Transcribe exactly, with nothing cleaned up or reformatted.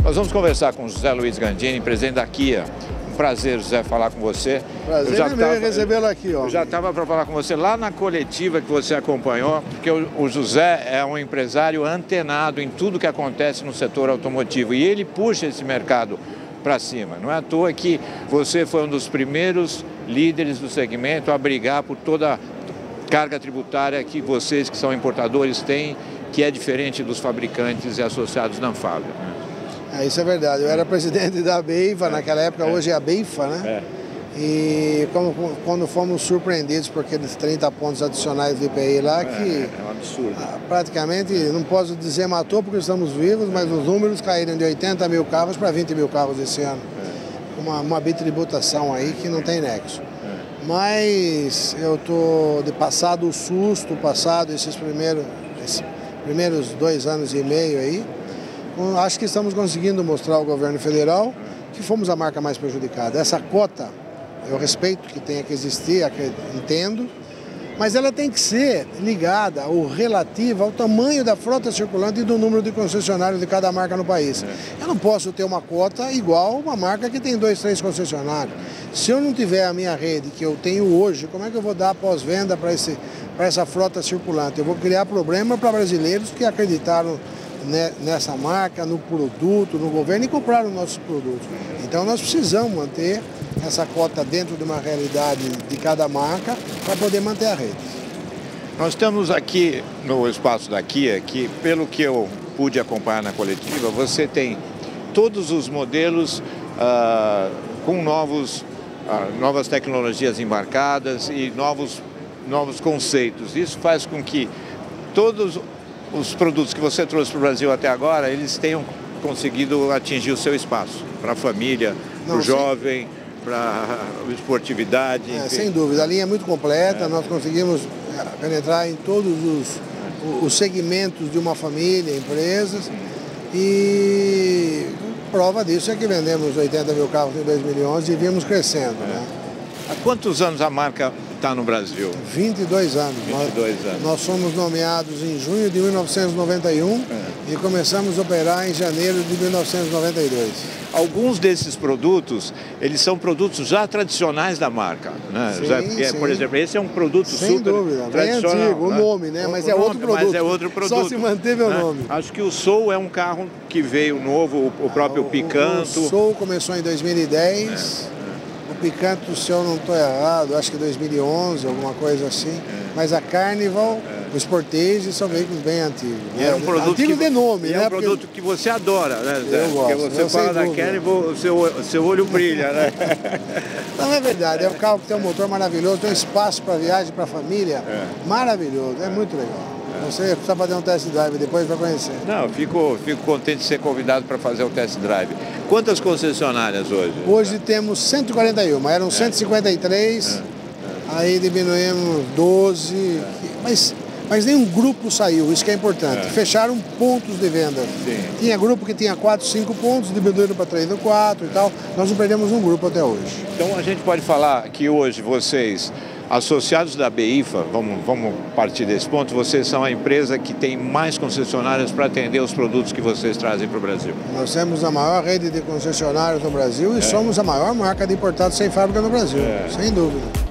Nós vamos conversar com o José Luiz Gandini, presidente da Kia. Um prazer, José, falar com você. Prazer eu já tava, recebê-lo aqui, ó. Eu já estava para falar com você lá na coletiva que você acompanhou, porque o, o José é um empresário antenado em tudo que acontece no setor automotivo e ele puxa esse mercado para cima. Não é à toa que você foi um dos primeiros líderes do segmento a brigar por toda a carga tributária que vocês, que são importadores, têm, que é diferente dos fabricantes e associados da Anfávia. É, isso é verdade. Eu era presidente da BEIFA, é, naquela época, é. Hoje é a BEIFA, né? É. E como, quando fomos surpreendidos por aqueles trinta pontos adicionais do I P I lá, que é, é um absurdo. Praticamente, não posso dizer matou porque estamos vivos, mas os números caíram de oitenta mil carros para vinte mil carros esse ano. É. Uma, uma bitributação aí que não tem nexo. É. Mas eu estou de passado o susto, passado esses primeiros, esses primeiros dois anos e meio aí, acho que estamos conseguindo mostrar ao governo federal que fomos a marca mais prejudicada. Essa cota, eu respeito que tenha que existir, entendo, mas ela tem que ser ligada ou relativa ao tamanho da frota circulante e do número de concessionários de cada marca no país. Eu não posso ter uma cota igual uma marca que tem dois, três concessionários. Se eu não tiver a minha rede que eu tenho hoje, como é que eu vou dar pós-venda para esse, para essa frota circulante? Eu vou criar problema para brasileiros que acreditaram nessa marca, no produto, no governo e compraram nossos produtos. Então nós precisamos manter essa cota dentro de uma realidade de cada marca para poder manter a rede. Nós estamos aqui no espaço da Kia, que pelo que eu pude acompanhar na coletiva, você tem todos os modelos ah, com novos, ah, novas tecnologias embarcadas e novos, novos conceitos. Isso faz com que todos os produtos que você trouxe para o Brasil até agora, eles tenham conseguido atingir o seu espaço, para a família, para o jovem, para a esportividade. É, sem dúvida, a linha é muito completa, é. Nós conseguimos penetrar em todos os, os segmentos de uma família, empresas, e prova disso é que vendemos oitenta mil carros em dois mil e onze e vimos crescendo. É. Né? Há quantos anos a marca está no Brasil? vinte e dois anos. vinte e dois anos. Nós, nós fomos nomeados em junho de mil novecentos e noventa e um é. E começamos a operar em janeiro de mil novecentos e noventa e dois. Alguns desses produtos, eles são produtos já tradicionais da marca, né? Sim, já, sim. Por exemplo, esse é um produto Sem super dúvida, tradicional. Bem antigo, né? o nome, né? Mas, o é nome, outro produto. mas é outro produto. Só se manteve o né? nome. Acho que o Soul é um carro que veio novo, o próprio ah, o, Picanto. O Soul começou em dois mil e dez. É. O Picanto, se eu não estou errado, acho que dois mil e onze, alguma coisa assim. É. Mas a Carnival, é. o Sportage são veículos bem antigos. E né? é um produto Antigo que, de nome, e né? é um produto Porque... que você adora, né, Zé? Eu gosto. Porque você eu fala da Carnival, o seu, seu olho brilha, né? Não, é verdade. É um carro que tem um motor maravilhoso, tem um espaço para viagem, para família. É. Maravilhoso, é muito legal. Você precisa fazer um test drive depois para conhecer. Não, eu fico, fico contente de ser convidado para fazer o test drive. Quantas concessionárias hoje? Hoje temos cento e quarenta e um, eram é. cento e cinquenta e três, é. É. Aí diminuímos doze, é. mas, mas nenhum grupo saiu, isso que é importante. É. Fecharam pontos de venda. Sim. Tinha grupo que tinha quatro, cinco pontos, diminuíram para três ou quatro e tal. Nós não perdemos um grupo até hoje. Então a gente pode falar que hoje vocês, associados da BEIFA, vamos, vamos partir desse ponto, vocês são a empresa que tem mais concessionárias para atender os produtos que vocês trazem para o Brasil. Nós temos a maior rede de concessionários no Brasil e é. somos a maior marca de importados sem fábrica no Brasil, é. sem dúvida.